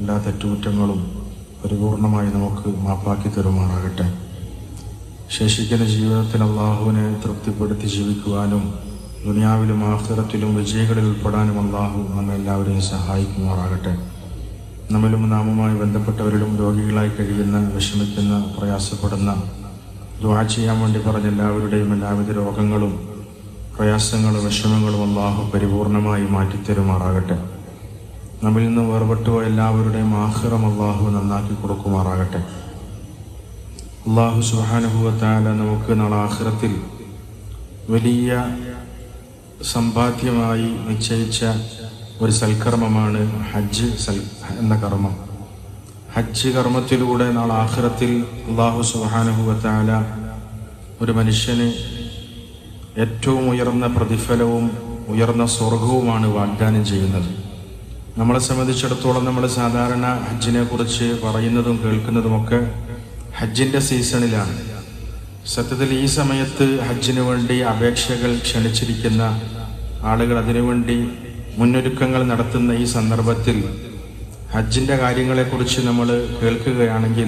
എല്ലാ തെറ്റുകുറ്റങ്ങളും പരിപൂർണമായി നമുക്ക് മാപ്പാക്കി തരുമാറാകട്ടെ. ശേഷിക്കുന്ന ജീവിതത്തിൽ അള്ളാഹുവിനെ തൃപ്തിപ്പെടുത്തി ജീവിക്കുവാനും ദുനിയാവിലും ആഖിറത്തിലും വിജയികളിൽ ഉൾപ്പെടാനും അള്ളാഹു നമ്മെല്ലാവരെയും സഹായിക്കുമാറാകട്ടെ. നമ്മിലും നാമുമായി ബന്ധപ്പെട്ടവരിലും രോഗികളായി കഴിയുന്ന, വിഷമിക്കുന്ന, പ്രയാസപ്പെടുന്ന, ദുആ ചെയ്യാൻ വേണ്ടി പറഞ്ഞ എല്ലാവരുടെയും എല്ലാവിധ രോഗങ്ങളും പ്രയാസങ്ങളും വിഷമങ്ങളും അള്ളാഹു പരിപൂർണമായി മാറ്റിത്തരുമാറാകട്ടെ. നമ്മിൽ നിന്ന് വേർപെട്ടുപോയ എല്ലാവരുടെയും ആഖിറം അള്ളാഹു നന്നാക്കി കൊടുക്കുമാറാകട്ടെ. അള്ളാഹു സുബ്ഹാനഹു വ തആല നമുക്ക് നാളെ ആഖിറത്തിൽ വലിയ സമ്പാദ്യമായി നിശ്ചയിച്ച ഒരു സൽക്കർമ്മമാണ് ഹജ്ജ് എന്ന കർമ്മം. ഹജ്ജ് കർമ്മത്തിലൂടെ നാളെ ആഖിറത്തിൽ അള്ളാഹു സുബ്ഹാനഹു വ തആല ഒരു മനുഷ്യന് ഏറ്റവും ഉയർന്ന പ്രതിഫലവും ഉയർന്ന സ്വർഗവുമാണ് വാഗ്ദാനം ചെയ്യുന്നത്. നമ്മളെ സംബന്ധിച്ചിടത്തോളം നമ്മൾ സാധാരണ ഹജ്ജിനെ കുറിച്ച് പറയുന്നതും കേൾക്കുന്നതുമൊക്കെ ഹജ്ജിൻ്റെ സീസണിലാണ്. സത്യത്തിൽ ഈ സമയത്ത് ഹജ്ജിന് വേണ്ടി അപേക്ഷകൾ ക്ഷണിച്ചിരിക്കുന്ന ആളുകൾ, അതിനുവേണ്ടി മുന്നൊരുക്കങ്ങൾ നടത്തുന്ന ഈ സന്ദർഭത്തിൽ ഹജ്ജിൻ്റെ കാര്യങ്ങളെക്കുറിച്ച് നമ്മൾ കേൾക്കുകയാണെങ്കിൽ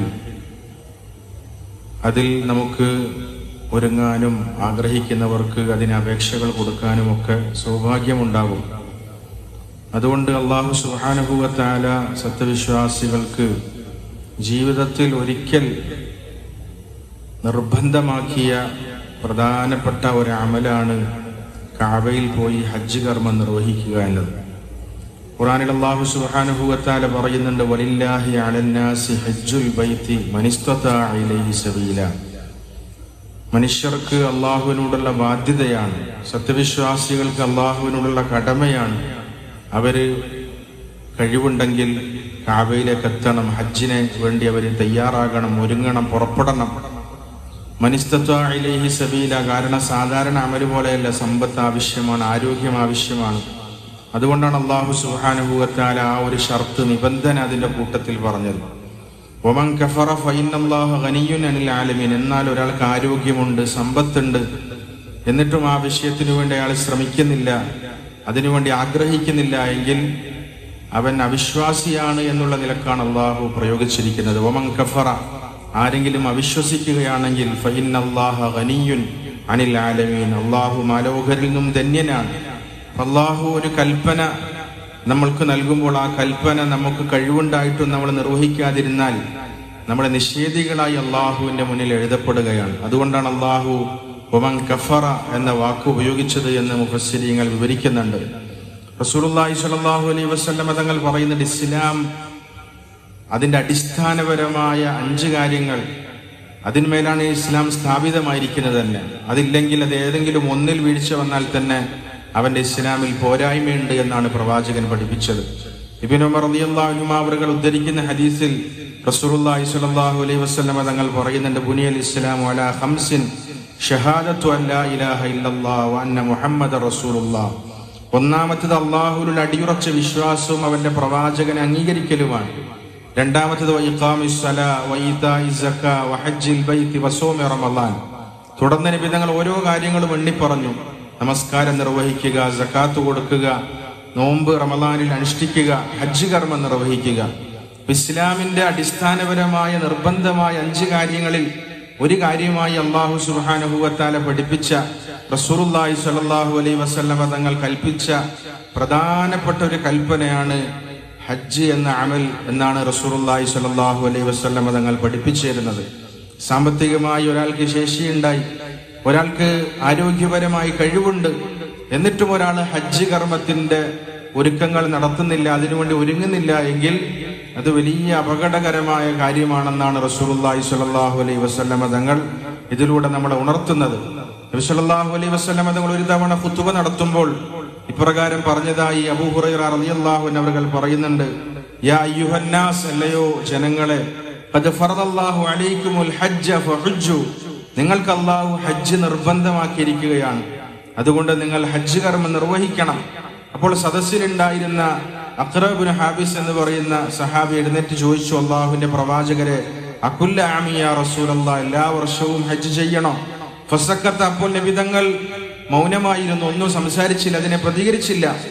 അതിൽ നമുക്ക് ഒരുങ്ങാനും ആഗ്രഹിക്കുന്നവർക്ക് അതിന് അപേക്ഷകൾ കൊടുക്കാനുമൊക്കെ സൗഭാഗ്യമുണ്ടാകും. അതുകൊണ്ട് അല്ലാഹു സുബ്ഹാനഹു വ തആല സത്യവിശ്വാസികൾക്ക് ജീവിതത്തിൽ ഒരിക്കൽ നിർബന്ധമാക്കിയ പ്രധാനപ്പെട്ട ഒരു അമലാണ് കഅബയിൽ പോയി ഹജ്ജ് കർമ്മം നിർവഹിക്കുക എന്നത്. ഖുർആനിൽ അല്ലാഹു സുബ്ഹാനഹു വ തആല പറയുന്നുണ്ട്, വലില്ലാഹി അലന്നാസി ഹജ്ജുൽ ബൈത്തി മനിസ്തതാഅ ഇലൈഹി സബീല. മനുഷ്യർക്ക് അള്ളാഹുവിനോടുള്ള ബാധ്യതയാണ്, സത്യവിശ്വാസികൾക്ക് അള്ളാഹുവിനോടുള്ള കടമയാണ്. അവര് കഴിവുണ്ടെങ്കിൽ കഅബയിലേക്ക് എത്തണം, ഹജ്ജിനെ വേണ്ടി അവർ തയ്യാറാകണം, ഒരുങ്ങണം, പുറപ്പെടണം. മനിസ്തതാഅ ഇലൈഹി സബീല. കാരണം സാധാരണ അമല് പോലെയല്ല, സമ്പത്ത് ആവശ്യമാണ്, ആരോഗ്യം ആവശ്യമാണ്. അതുകൊണ്ടാണ് അല്ലാഹു സുബ്ഹാനഹു വ തആല ആ ഒരു ഷർത്ത്, നിബന്ധന അതിൻ്റെ കൂട്ടത്തിൽ പറഞ്ഞത്. വമൻ കഫറ ഫഇന്നല്ലാഹ ഗനിയ്യുൻ അനിൽ ആലമീൻ. എന്നാൽ ഒരാൾക്ക് ആരോഗ്യമുണ്ട്, സമ്പത്തുണ്ട്, എന്നിട്ടും ആ വിഷയത്തിനു വേണ്ടി അയാൾ ശ്രമിക്കുന്നില്ല, അതിനുവേണ്ടി ആഗ്രഹിക്കുന്നില്ല എങ്കിൽ അവൻ അവിശ്വാസിയാണ് എന്നുള്ള നിലക്കാണ് അള്ളാഹു പ്രയോഗിച്ചിരിക്കുന്നത്. വമൻ കഫറ, ആരെങ്കിലും അവിശ്വസിക്കുകയാണെങ്കിൽ ഫഇന്നല്ലാഹ ഗനിയ്യുൻ അനിൽ ആലമീൻ. അള്ളാഹു മാലോകരിൽ നിന്നും ധന്യനാണ്. അള്ളാഹു ഒരു കൽപ്പന നമ്മൾക്ക് നൽകുമ്പോൾ ആ കൽപ്പന നമുക്ക് കഴിവുണ്ടായിട്ടും നമ്മൾ നിർവഹിക്കാതിരുന്നാൽ നമ്മളെ നിഷേധികളായി അള്ളാഹുവിൻ്റെ മുന്നിൽ എഴുതപ്പെടുകയാണ്. അതുകൊണ്ടാണ് അള്ളാഹു വമൻ കഫറ എന്ന വാക്ക് ഉപയോഗിച്ചത് എന്ന് മുഫസ്സിരീങ്ങൾ വിവരിക്കുന്നുണ്ട്. റസൂലുള്ളാഹി സ്വല്ലല്ലാഹു അലൈഹി വസല്ലം തങ്ങൾ പറയുന്നുണ്ട്, ഇസ്ലാം അതിൻ്റെ അടിസ്ഥാനപരമായ 5 കാര്യങ്ങൾ, അതിന്മേലാണ് ഇസ്ലാം സ്ഥാപിതമായിരിക്കുന്നത് തന്നെ. അതില്ലെങ്കിൽ അത് ഏതെങ്കിലും ഒന്നിൽ വീഴ്ച വന്നാൽ തന്നെ അവൻ്റെ ഇസ്ലാമിൽ പോരായ്മയുണ്ട് എന്നാണ് പ്രവാചകൻ പഠിപ്പിച്ചത്. ഇബ്നു ഉമർ റളിയല്ലാഹു അൻഹു അവர்கள் ഉദ്ധരിക്കുന്ന ഹദീസിൽ റസൂലുള്ളാഹി സ്വല്ലല്ലാഹു അലൈഹി വസല്ലം തങ്ങൾ പറയുന്നുണ്ട്, ബുനിയൽ ഇസ്ലാമു അലാ ഖംസിൻ ഷഹാദത്തു അല്ലാ ഇലാഹ ഇല്ലല്ലാഹ് വ അന്ന മുഹമ്മദ റസൂലുള്ളാഹ്. ഒന്നാമത്തേത് അള്ളാഹുവിൽ അടിയുറച്ച വിശ്വാസവും അവന്റെ പ്രവാചകനെ അംഗീകരിക്കലുമാണ്. രണ്ടാമത്തേത് വഇഖാമിസ് സലാ വഇതാഇസ് സക്കാ വഹജ്ജിൽ ബൈത്തി വസൗമി റമളാൻ. തുടർന്ന് നബി തങ്ങൾ ഓരോ കാര്യങ്ങളും എണ്ണിപ്പറഞ്ഞു. നമസ്കാരം നിർവഹിക്കുക, സക്കാത്ത് കൊടുക്കുക, നോമ്പ് റമളാനിൽ അനുഷ്ഠിക്കുക, ഹജ്ജ് കർമ്മം നിർവഹിക്കുക. ഇസ്ലാമിന്റെ അടിസ്ഥാനപരമായ നിർബന്ധമായ 5 കാര്യങ്ങളിൽ ഒരു കാര്യമായി അല്ലാഹു സുബ്ഹാനഹു വ തആല പഠിപ്പിച്ച, റസൂലുള്ളാഹി സ്വല്ലല്ലാഹു അലൈഹി വസല്ലം തങ്ങൾ കൽപ്പിച്ച പ്രധാനപ്പെട്ട ഒരു കൽപ്പനയാണ് ഹജ്ജ് എന്ന അമൽ എന്നാണ് റസൂലുള്ളാഹി സ്വല്ലല്ലാഹു അലൈഹി വസല്ലം തങ്ങൾ പഠിപ്പിച്ചു തരുന്നത്. സാമ്പത്തികമായി ഒരാൾക്ക് ശേഷിയുണ്ടായി, ഒരാൾക്ക് ആരോഗ്യപരമായി കഴിവുണ്ട്, എന്നിട്ടും ഒരാൾ ഹജ്ജ് കർമ്മത്തിന്റെ ഒരുക്കങ്ങൾ നടത്തുന്നില്ല, അതിനുവേണ്ടി ഒരുങ്ങുന്നില്ല എങ്കിൽ അത് വലിയ അപകടകരമായ കാര്യമാണെന്നാണ് റസൂലുള്ളാഹി സ്വല്ലല്ലാഹു അലൈഹി വസല്ലം തങ്ങൾ ഇതിലൂടെ നമ്മളെ ഉണർത്തുന്നത്. നബി സല്ലല്ലാഹു അലൈഹി വസല്ലം തങ്ങൾ ഒരു തവണ ഖുതുബ നടത്തുമ്പോൾ ഇപ്രകാരം പറഞ്ഞതായി അബൂ ഹുറൈറ റളിയല്ലാഹു അൻഹു അവർ പറയുന്നുണ്ട്, യാ അയ്യുഹന്നാസ്, അല്ലയോ ജനങ്ങളെ, ഖദ് ഫറദല്ലാഹു അലൈക്കുമുൽ ഹജ്ജ ഫഹുജ്ജു. നിങ്ങൾക്ക് അല്ലാഹു ഹജ്ജ് നിർബന്ധമാക്കിയിരിക്കുകയാണ്, അതുകൊണ്ട് നിങ്ങൾ ഹജ്ജ് കർമ്മം നിർവഹിക്കണം. അപ്പോൾ സദസ്സിലുണ്ടായിരുന്ന അഖ്റ ഇബ്നു ഹാബിസ് എന്ന് പറയുന്ന സഹാബി എഴുന്നേറ്റ് ചോദിച്ചു, അല്ലാഹുവിന്റെ പ്രവാചകരെ, അകുല്ല ആമി യാ റസൂലല്ലാഹ്, എല്ലാ വർഷവും ഹജ്ജ് ചെയ്യണോ? ഫസക്കത്ത, അപ്പോൾ നബി തങ്ങൾ മൗനമായിരുന്നു, ഒന്നും സംസാരിച്ചില്ല, അതിനെ പ്രതികരിച്ചില്ല.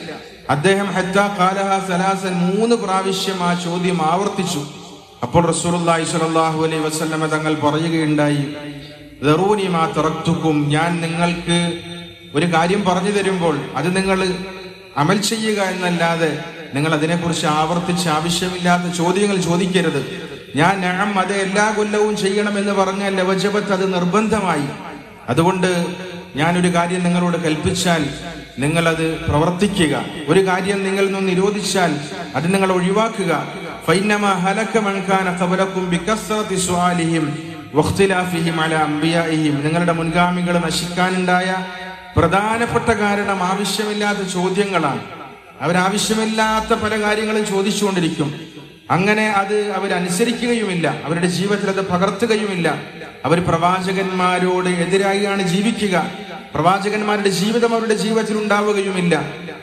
അദ്ദേഹം ഹത്താ ഖാലഹാ സലാസൻ 3 പ്രാവശ്യം ആ ചോദ്യം ആവർത്തിച്ചു. അപ്പോൾ റസൂലുള്ളാഹി സ്വല്ലല്ലാഹു അലൈഹി വസല്ലമ തങ്ങൾ പറയുകയുണ്ടായി, ദറൂനി മാ തറക്തുക്കും, ഞാൻ നിങ്ങൾക്ക് ഒരു കാര്യം പറഞ്ഞു തരുമ്പോൾ അത് നിങ്ങൾ അമൽ ചെയ്യുക എന്നല്ലാതെ നിങ്ങൾ അതിനെക്കുറിച്ച് ആവർത്തിച്ച് ആവശ്യമില്ലാത്ത ചോദ്യങ്ങൾ ചോദിക്കരുത്. ഞാൻ നഅം അത് എല്ലാ കൊല്ലവും ചെയ്യണമെന്ന് പറഞ്ഞാൽ ലവജബത്ത് അത് നിർബന്ധമായി. അതുകൊണ്ട് ഞാനൊരു കാര്യം നിങ്ങളോട് കൽപ്പിച്ചാൽ നിങ്ങൾ അത് പ്രവർത്തിക്കുക, ഒരു കാര്യം നിങ്ങൾ നിന്ന് നിരോധിച്ചാൽ അത് നിങ്ങൾ ഒഴിവാക്കുക. ഫൈനമാ ഹലക മൻ കാന ഖബലകും ബികസ്റതി സുആലിഹിം വഖ്തിലാഫിഹിം അലാ അംബിയാഇഹിം, നിങ്ങളുടെ മുൻഗാമികൾ നശിക്കാനുണ്ടായ പ്രധാനപ്പെട്ട കാരണം ആവശ്യമില്ലാത്ത ചോദ്യങ്ങളാണ്. അവരാവശ്യമില്ലാത്ത പല കാര്യങ്ങളും ചോദിച്ചുകൊണ്ടിരിക്കും. അങ്ങനെ അത് അവരനുസരിക്കുകയുമില്ല, അവരുടെ ജീവിതത്തിൽ അത് പകർത്തുകയുമില്ല. അവർ പ്രവാചകന്മാരോട് എതിരായാണ് ജീവിക്കുക. പ്രവാചകന്മാരുടെ ജീവിതം അവരുടെ ജീവിതത്തിൽ ഉണ്ടാവുകയുമില്ല.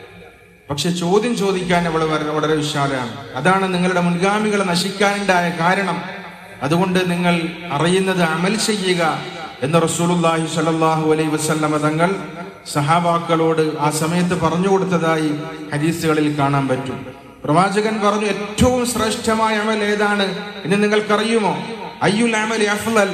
പക്ഷെ ചോദ്യം ചോദിക്കാൻ അവൾ വളരെ വിശാലമാണ്. അതാണ് നിങ്ങളുടെ മുൻഗാമികൾ നശിക്കാനുണ്ടായ കാരണം. അതുകൊണ്ട് നിങ്ങൾ അറിയുന്നത് അമൽ ചെയ്യുക എന്ന് റസൂലുള്ളാഹി സ്വല്ലല്ലാഹു അലൈഹി വസല്ലമ തങ്ങൾ സഹാബാക്കളോട് ആ സമയത്ത് പറഞ്ഞു കൊടുത്തതായി ഹദീസുകളിൽ കാണാൻ പറ്റും. പ്രവാചകൻ പറഞ്ഞു, ഏറ്റവും ശ്രേഷ്ഠമായ അമൽ ഏതാണ് എന്ന് നിങ്ങൾക്കറിയുമോ? അയ്യുൽ അമലി അഫ്ളൽ.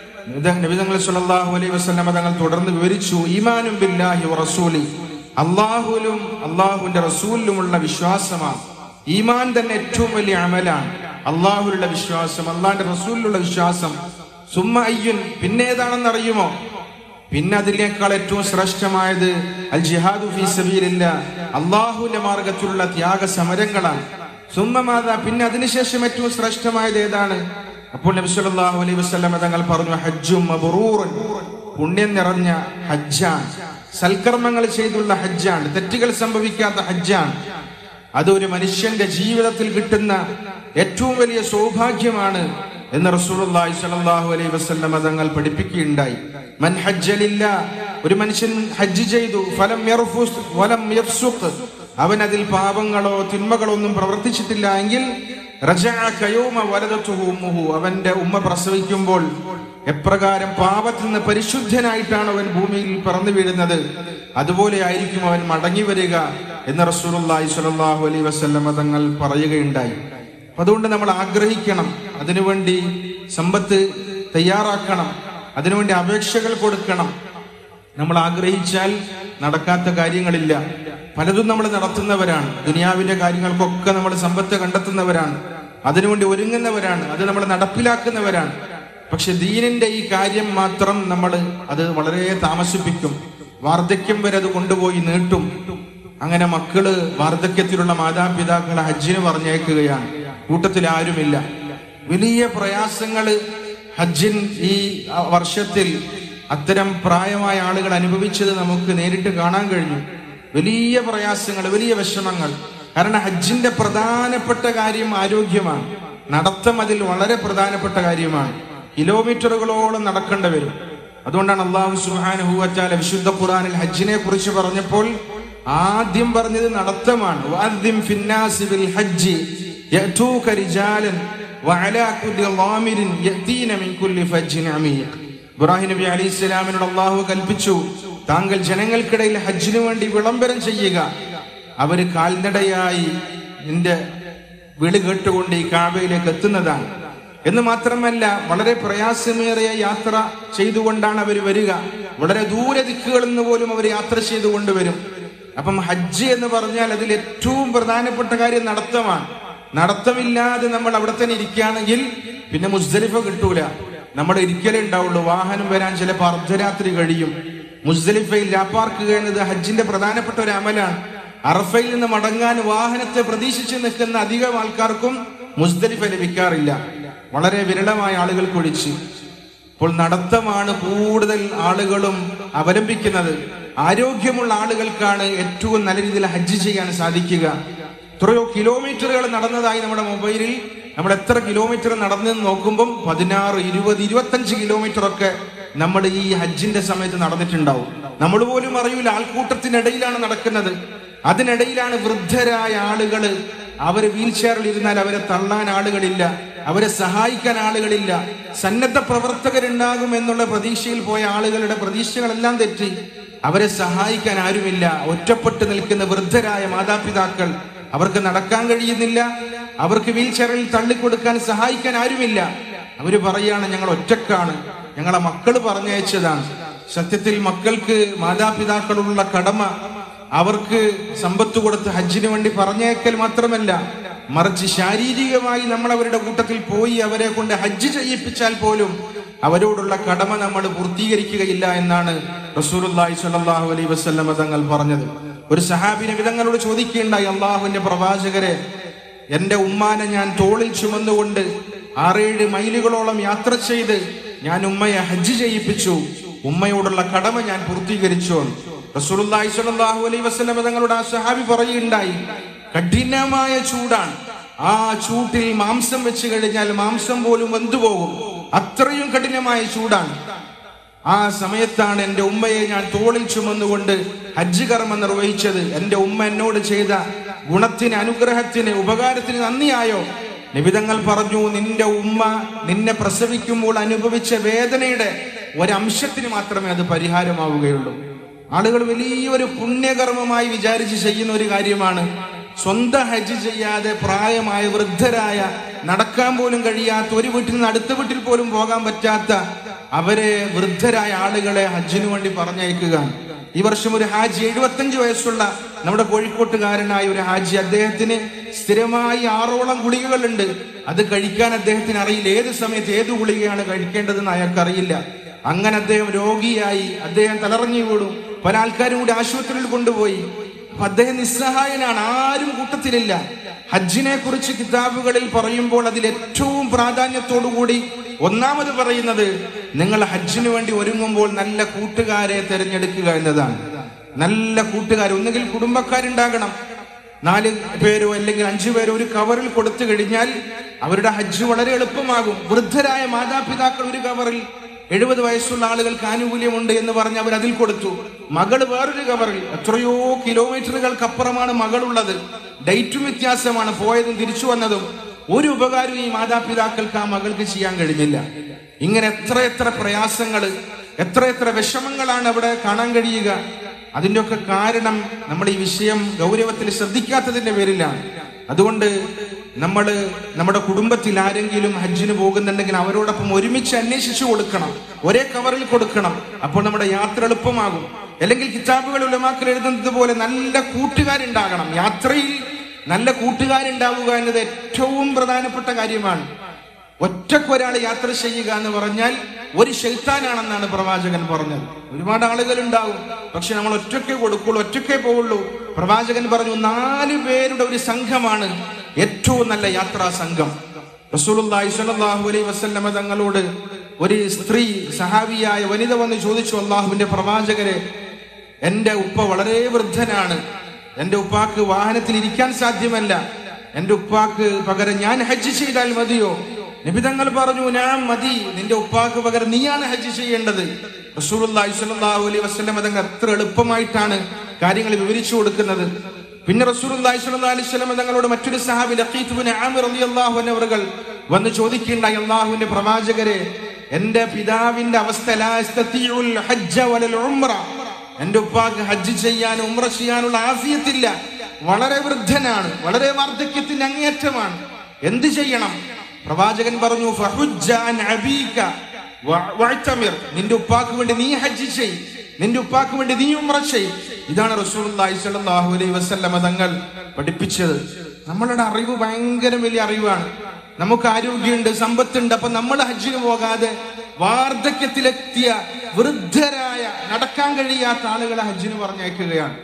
നബി തങ്ങൾ സ്വല്ലല്ലാഹു അലൈഹി വസല്ലമ തങ്ങൾ തുടർന്ന് വിവരിച്ചു, ഈമാനും ബില്ലാഹി വറസൂലി, അല്ലാഹുവിലും അല്ലാഹുവിന്റെ റസൂലിലുമുള്ള വിശ്വാസമാണ്. ഈമാൻ തന്നെ ഏറ്റവും വലിയ അമലാണ്. അല്ലാഹുവിലുള്ള വിശ്വാസം, അല്ലാഹുവിന്റെ റസൂലിലുള്ള വിശ്വാസം. സുമ്മ അയ്യുൻ, പിന്നെ ഏതാണെന്ന് അറിയുമോ? പിന്നെ അതിനേക്കാൾ ഏറ്റവും ശ്രേഷ്ഠമായത് അൽ ജിഹാദു ഫീ സബീലില്ലാഹ്, അല്ലാഹുവിന്റെ മാർഗത്തിലുള്ള ത്യാഗ സമരങ്ങളാണ്. സുമ്മ മാദാ, പിന്നെ അതിനുശേഷം ഏറ്റവും ശ്രേഷ്ഠമായത് ഏതാണ്? അപ്പോൾ നബി സല്ലല്ലാഹു അലൈഹി വസല്ലം തങ്ങൾ പറഞ്ഞു, ഹജ്ജും മബ്റൂറുൻ, പുണ്യം നിറഞ്ഞ ഹജ്ജാണ്, സൽക്കർമ്മങ്ങൾ ചെയ്തുള്ള ഹജ്ജാണ്, തെറ്റുകൾ സംഭവിക്കാത്ത ഹജ്ജാണ്. അതൊരു മനുഷ്യന്റെ ജീവിതത്തിൽ കിട്ടുന്ന ഏറ്റവും വലിയ സൗഭാഗ്യമാണ് എന്ന് റസൂലുള്ളാഹി സ്വല്ലല്ലാഹു അലൈഹി വസല്ലം തങ്ങൾ പഠിപ്പിക്കുകയുണ്ടായി. മൻ ഹജ്ജ ലില്ലാഹ്, ഒരു മനുഷ്യൻ ഹജ്ജ് ചെയ്തു, ഫലം യർഫുസ് വലം യഫ്സുഖ്, അവൻ അതിൽ പാപങ്ങളോ തിന്മകളോ ഒന്നും പ്രവർത്തിച്ചിട്ടില്ല എങ്കിൽ റജഅ കയൗമ വലദതുഹു ഉമ്മുഹു, അവന്റെ ഉമ്മ പ്രസവിക്കുമ്പോൾ എപ്രകാരം പാപത്തിൽ നിന്ന് പരിശുദ്ധനായിട്ടാണ് അവൻ ഭൂമിയിൽ പിറന്നു വീഴുന്നത്, അതുപോലെ ആയിരിക്കും അവൻ മടങ്ങി വരിക എന്ന് റസൂലുള്ളാഹി സ്വല്ലല്ലാഹു അലൈഹി വസല്ലം തങ്ങൾ പറയുകയുണ്ടായി. അതുകൊണ്ട് നമ്മൾ ആഗ്രഹിക്കണം, അതിനുവേണ്ടി സമ്പത്ത് തയ്യാറാക്കണം, അതിനുവേണ്ടി അപേക്ഷകൾ കൊടുക്കണം. നമ്മൾ ആഗ്രഹിച്ചാൽ നടക്കാത്ത കാര്യങ്ങളില്ല. പലതും നമ്മൾ നടത്തുന്നവരാണ്. ദുനിയാവിന്റെ കാര്യങ്ങൾക്കൊക്കെ നമ്മൾ സമ്പത്ത് കണ്ടെത്തുന്നവരാണ്, അതിനുവേണ്ടി ഒരുങ്ങുന്നവരാണ്, അത് നമ്മൾ നടപ്പിലാക്കുന്നവരാണ്. പക്ഷെ ദീനിന്റെ ഈ കാര്യം മാത്രം നമ്മൾ അത് വളരെ താമസിപ്പിക്കും. വാർദ്ധക്യം വരെ അത് കൊണ്ടുപോയി നീട്ടും. അങ്ങനെ മക്കള് വാർദ്ധക്യത്തിലുള്ള മാതാപിതാക്കളെ ഹജ്ജിന് പറഞ്ഞേക്കുകയാണ്, കൂട്ടത്തിൽ ആരുമില്ല. വലിയ പ്രയാസങ്ങള് ഹജ്ജിൻ ഈ വർഷത്തിൽ അത്തരം പ്രായമായ ആളുകൾ അനുഭവിച്ചത് നമുക്ക് നേരിട്ട് കാണാൻ കഴിഞ്ഞു. വലിയ പ്രയാസങ്ങൾ, വലിയ വിഷമങ്ങൾ. കാരണം ഹജ്ജിന്റെ പ്രധാനപ്പെട്ട കാര്യം ആരോഗ്യമാണ്. നടത്തം അതിൽ വളരെ പ്രധാനപ്പെട്ട കാര്യമാണ്. കിലോമീറ്ററുകളോളം നടക്കേണ്ടി വരും. അതുകൊണ്ടാണ് അല്ലാഹു സുബ്ഹാനഹു വ തആല വിശുദ്ധ ഖുർആനിൽ ഹജ്ജിനെ കുറിച്ച് പറഞ്ഞപ്പോൾ ആദ്യം പറഞ്ഞത് നടത്തമാണ്. വഅദ്ദിം ഫിന്നാസി ബിൽ ഹജ്ജി യഅതൂക റിജാലൻ വഅലാ കുല്ലി ളാമിരിൻ യഅതീന മിൻ കുല്ലി ഫജ്ജിൻ അമീഖ്. ഇബ്രാഹിം നബി അലൈഹിസ്സലാമിനോട് അല്ലാഹു കൽപ്പിച്ചു, താങ്കൾ ജനങ്ങൾക്കിടയിൽ ഹജ്ജിനു വേണ്ടി വിളംബരം ചെയ്യുക. അവര് കാൽനടയായി നിന്റെ വിളി കേട്ടുകൊണ്ട് ഈ കാബയിലേക്ക് എത്തുന്നതാണ്. എന്ന് മാത്രമല്ല, വളരെ പ്രയാസമേറിയ യാത്ര ചെയ്തുകൊണ്ടാണ് അവർ വരിക. വളരെ ദൂര ദിക്കുകളിൽ നിന്ന് പോലും അവർ യാത്ര ചെയ്തുകൊണ്ട് വരും. അപ്പം ഹജ്ജ് എന്ന് പറഞ്ഞാൽ അതിൽ ഏറ്റവും പ്രധാനപ്പെട്ട കാര്യം നടത്തമാണ്. നടത്തമില്ലാതെ നമ്മൾ അവിടെ തന്നെ ഇരിക്കുകയാണെങ്കിൽ പിന്നെ മുസ്ദലിഫ കിട്ടൂല. നമ്മുടെ ഇരിക്കലേ ഉണ്ടാവുള്ളൂ. വാഹനം വരാൻ ചിലപ്പോൾ അർദ്ധരാത്രി കഴിയും. മുസ്ദലിഫയിൽ രാപ്പാർക്കുക എന്നത് ഹജ്ജിന്റെ പ്രധാനപ്പെട്ട ഒരു അമലാണ്. അറഫയിൽ നിന്ന് മടങ്ങാൻ വാഹനത്തെ പ്രതീക്ഷിച്ച് നിൽക്കുന്ന അധികം ആൾക്കാർക്കും മുസ്ദലിഫ ലഭിക്കാറില്ല. വളരെ വിരളമായ ആളുകൾക്ക് ഒഴിച്ച്. ഇപ്പോൾ നടത്തമാണ് കൂടുതൽ ആളുകളും അവലംബിക്കുന്നത്. ആരോഗ്യമുള്ള ആളുകൾക്കാണ് ഏറ്റവും നല്ല രീതിയിൽ ഹജ്ജ് ചെയ്യാൻ സാധിക്കുക. എത്രയോ കിലോമീറ്ററുകൾ നടന്നതായി നമ്മുടെ മൊബൈലിൽ നമ്മൾ എത്ര കിലോമീറ്റർ നടന്നെന്ന് നോക്കുമ്പം 16, 20, 25 കിലോമീറ്റർ ഒക്കെ നമ്മൾ ഈ ഹജ്ജിന്റെ സമയത്ത് നടന്നിട്ടുണ്ടാവും. നമ്മൾ പോലും അറിയൂല. ആൾക്കൂട്ടത്തിനിടയിലാണ് നടക്കുന്നത്. അതിനിടയിലാണ് വൃദ്ധരായ ആളുകള്. അവര് വീൽ ചെയറിൽ ഇരുന്നാൽ അവരെ തള്ളാൻ ആളുകളില്ല, അവരെ സഹായിക്കാൻ ആളുകളില്ല. സന്നദ്ധ പ്രവർത്തകരുണ്ടാകും എന്നുള്ള പ്രതീക്ഷയിൽ പോയ ആളുകളുടെ പ്രതീക്ഷകളെല്ലാം തെറ്റി. അവരെ സഹായിക്കാൻ ആരുമില്ല. ഒറ്റപ്പെട്ട് നിൽക്കുന്ന വൃദ്ധരായ മാതാപിതാക്കൾ, അവർക്ക് നടക്കാൻ കഴിയുന്നില്ല, അവർക്ക് വീൽ ചെയറിൽ തള്ളിക്കൊടുക്കാൻ സഹായിക്കാൻ ആരുമില്ല. അവര് പറയാണ്, ഞങ്ങൾ ഒറ്റക്കാണ്, ഞങ്ങളെ മക്കള് പറഞ്ഞയച്ചതാണ്. സത്യത്തിൽ മക്കൾക്ക് മാതാപിതാക്കളുള്ള കടമ അവർക്ക് സമ്പത്ത് കൊടുത്ത് ഹജ്ജിന് വേണ്ടി പറഞ്ഞേക്കൽ മാത്രമല്ല, മറിച്ച് ശാരീരികമായി നമ്മൾ അവരുടെ കൂട്ടത്തിൽ പോയി അവരെ കൊണ്ട് ഹജ്ജ് ചെയ്യിപ്പിച്ചാൽ പോലും അവരോടുള്ള കടമ നമ്മൾ പൂർത്തീകരിക്കുകയില്ല എന്നാണ് റസൂലുള്ളാഹി സ്വല്ലല്ലാഹു അലൈഹി വസല്ലം തങ്ങൾ പറഞ്ഞത്. ഒരു സഹാബി നബി തങ്ങളോട് ചോദിക്കുകയുണ്ടായി, അള്ളാഹുവിന്റെ പ്രവാചകരെ, എന്റെ ഉമ്മാനെ ഞാൻ തോളിൽ ചുമന്നുകൊണ്ട് 6-7 മൈലുകളോളം യാത്ര ചെയ്ത് ഞാൻ ഉമ്മയെ ഹജ്ജ് ചെയ്യിപ്പിച്ചു, ഉമ്മയോടുള്ള കടമ ഞാൻ പൂർത്തീകരിച്ചു. റസൂലുള്ളാഹി സ്വല്ലല്ലാഹു അലൈഹി വസല്ലം തങ്ങളുടെ ആ സഹാബി പറയുകയുണ്ടായി, കഠിനമായ ചൂടാണ്, ആ ചൂട്ടിൽ മാംസം വെച്ച് കഴിഞ്ഞാൽ മാംസം പോലും വെന്തുപോകും, അത്രയും കഠിനമായ ചൂടാണ്. ആ സമയത്താണ് എന്റെ ഉമ്മയെ ഞാൻ തോളിൽ ചുമന്നുകൊണ്ട് ഹജ്ജ് കർമ്മം നിർവഹിച്ചത്. എന്റെ ഉമ്മ എന്നോട് ചെയ്ത ഗുണത്തിന്, അനുഗ്രഹത്തിന്, ഉപകാരത്തിന് നന്ദിയായോ? നിബിതങ്ങൾ പറഞ്ഞു, നിന്റെ ഉമ്മ നിന്നെ പ്രസവിക്കുമ്പോൾ അനുഭവിച്ച വേദനയുടെ ഒരംശത്തിന് മാത്രമേ അത് പരിഹാരമാവുകയുള്ളൂ. ആളുകൾ വലിയൊരു പുണ്യകർമ്മമായി വിചാരിച്ച് ചെയ്യുന്ന ഒരു കാര്യമാണ്. സ്വന്തം ഹജ്ജ് ചെയ്യാതെ പ്രായമായ വൃദ്ധരായ, നടക്കാൻ പോലും കഴിയാത്ത, ഒരു വീട്ടിൽ നിന്ന് അടുത്ത വീട്ടിൽ പോലും പോകാൻ പറ്റാത്ത അവരെ വൃദ്ധരായ ആളുകളെ ഹജ്ജിന് വേണ്ടി പറഞ്ഞയക്കുക. ഈ വർഷം ഒരു ഹാജി, 75 വയസ്സുള്ള നമ്മുടെ കോഴിക്കോട്ടുകാരനായ ഒരു ഹാജി, അദ്ദേഹത്തിന് സ്ഥിരമായി 6ഓളം ഗുളികകളുണ്ട്. അത് കഴിക്കാൻ അദ്ദേഹത്തിന് അറിയില്ല, ഏത് സമയത്ത് ഏത് ഗുളികയാണ് കഴിക്കേണ്ടതെന്ന് അയാൾക്കറിയില്ല. അങ്ങനെ അദ്ദേഹം രോഗിയായി, അദ്ദേഹം തളർന്നു വീണു. പല ആൾക്കാരും കൂടി ആശുപത്രിയിൽ കൊണ്ടുപോയി. അദ്ദേഹം നിസ്സഹായനാണ്, ആരും കൂട്ടത്തിലില്ല. ഹജ്ജിനെ കുറിച്ച് കിതാബുകളിൽ പറയുമ്പോൾ അതിൽ ഏറ്റവും പ്രാധാന്യത്തോടുകൂടി ഒന്നാമത് പറയുന്നത്, നിങ്ങൾ ഹജ്ജിന് വേണ്ടി ഒരുങ്ങുമ്പോൾ നല്ല കൂട്ടുകാരെ തിരഞ്ഞെടുക്കുക എന്നതാണ്. നല്ല കൂട്ടുകാർ, ഒന്നുകിൽ കുടുംബക്കാരുണ്ടാകണം, 4 പേരോ അല്ലെങ്കിൽ 5 പേരോ ഒരു കവറിൽ കൊടുത്തു കഴിഞ്ഞാൽ അവരുടെ ഹജ്ജ് വളരെ എളുപ്പമാകും. വൃദ്ധരായ മാതാപിതാക്കൾ ഒരു കവറിൽ, 70 വയസ്സുള്ള ആളുകൾക്ക് ആനുകൂല്യമുണ്ട് എന്ന് പറഞ്ഞ് അവർ അതിൽ കൊടുത്തു. മകള് വേറൊരു കവറിൽ. എത്രയോ കിലോമീറ്ററുകൾക്കപ്പുറമാണ് മകളുള്ളത്, ഡേറ്റും വ്യത്യാസമാണ്, പോയതും തിരിച്ചു വന്നതും. ഒരു ഉപകാരവും ഈ മാതാപിതാക്കൾക്ക് ആ മകൾക്ക് ചെയ്യാൻ കഴിഞ്ഞില്ല. ഇങ്ങനെ എത്രയെത്ര പ്രയാസങ്ങള്, എത്രയെത്ര വിഷമങ്ങളാണ് അവിടെ കാണാൻ കഴിയുക. അതിൻ്റെ ഒക്കെ കാരണം നമ്മൾ ഈ വിഷയം ഗൗരവത്തിൽ ശ്രദ്ധിക്കാത്തതിന്റെ പേരിലാണ്. അതുകൊണ്ട് നമ്മൾ നമ്മുടെ കുടുംബത്തിൽ ആരെങ്കിലും ഹജ്ജിന് പോകുന്നുണ്ടെങ്കിൽ അവരോടൊപ്പം ഒരുമിച്ച് അന്വേഷിച്ചു കൊടുക്കണം, ഒരേ കവറിൽ കൊടുക്കണം. അപ്പോൾ നമ്മുടെ യാത്ര എളുപ്പമാകും. അല്ലെങ്കിൽ കിതാബുകൾ ഉലമാക്കൾ എഴുതുന്നത് പോലെ നല്ല കൂട്ടുകാരുണ്ടാകണം. യാത്രയിൽ നല്ല കൂട്ടുകാരുണ്ടാവുക എന്നത് ഏറ്റവും പ്രധാനപ്പെട്ട കാര്യമാണ്. ഒറ്റക്കൊരാൾ യാത്ര ചെയ്യുക എന്ന് പറഞ്ഞാൽ ഒരു ശൈത്താനാണെന്നാണ് പ്രവാചകൻ പറഞ്ഞത്. ഒരുപാട് ആളുകൾ ഉണ്ടാവും, പക്ഷെ നമ്മൾ ഒറ്റയ്ക്കേ കൊടുക്കുള്ളൂ, ഒറ്റയ്ക്കേ പോവുള്ളൂ. പ്രവാചകൻ പറഞ്ഞു, 4 പേരുടെ ഒരു സംഘമാണ് ഏറ്റവും നല്ല യാത്രാ സംഘം. റസൂലുള്ളാഹി സ്വല്ലല്ലാഹു അലൈഹി വസല്ലം തങ്ങളോട് ഒരു സ്ത്രീ, സഹാബിയായ വനിത വന്ന് ചോദിച്ചു, അള്ളാഹുവിന്റെ പ്രവാചകരെ, എന്റെ ഉപ്പ വളരെ വൃദ്ധനാണ്, എന്റെ ഉപ്പാക്ക് വാഹനത്തിൽ ഇരിക്കാൻ സാധ്യമല്ല, എന്റെ ഉപ്പാക്ക് പകരം ഞാൻ ഹജ്ജ് ചെയ്താൽ മതിയോ? നബി തങ്ങൾ പറഞ്ഞു, ഞാൻ മതി, നിന്റെ ഉപ്പാക്ക് പകരം നീയാണ് ഹജ്ജ് ചെയ്യേണ്ടത്. റസൂലുള്ളാഹി സ്വല്ലല്ലാഹു അലൈഹി വസല്ലം തങ്ങൾ എത്ര എളുപ്പമായിട്ടാണ് കാര്യങ്ങൾ വിവരിച്ചു കൊടുക്കുന്നത്. പിന്നെ റസൂലുള്ളാഹി സ്വല്ലല്ലാഹു അലൈഹി വസല്ലം തങ്ങളോട് മറ്റൊരു സഹാബി ലഖീത്ത് ഇബ്നു ആമിർ റളിയല്ലാഹു അൻഹു അവർ വന്ന് ചോദിക്കുകയുണ്ടായി, അല്ലാഹുവിന്റെ പ്രവാചകരെ, എന്റെ പിതാവിന്റെ അവസ്ഥ, ലാ യസ്തതിഉൽ ഹജ്ജ വലൽ ഉംറ, എന്റെ ഉപ്പാക്ക് ഹജ്ജ് ചെയ്യാൻ, ഉംറ ചെയ്യാനുള്ള ആഫിയത്തില്ല, വളരെ വൃദ്ധനാണ്, വളരെ വാർദ്ധക്യത്തിന്റെ അങ്ങേയറ്റമാണ്, എന്ത് ചെയ്യണം? പ്രവാചകൻ പറഞ്ഞു, ഫഹുജ്ജ അൻ അബീക വഅ്തമിർ, നിന്റെ ഉപ്പാക്ക് വേണ്ടി നീ ഹജ്ജ് ചെയ്യ്, നിന്റെ ഉപ്പാക്ക് വേണ്ടി നീ ഉംറ ചെയ്യ്. ഇതാണ് റസൂലുള്ളാഹി സ്വല്ലല്ലാഹു അലൈഹി വസല്ലം തങ്ങൾ പഠിപ്പിച്ചത്. നമ്മളുടെ അറിവ് ഭയങ്കര വലിയ അറിവാണ്. നമുക്ക് ആരോഗ്യമുണ്ട്, സമ്പത്തുണ്ട്, അപ്പൊ നമ്മൾ ഹജ്ജിന് പോകാതെ വാർദ്ധക്യത്തിലെത്തിയ വൃദ്ധരായ, നടക്കാൻ കഴിയാത്ത ആളുകളെ ഹജ്ജിന് പറഞ്ഞയക്കുകയാണ്.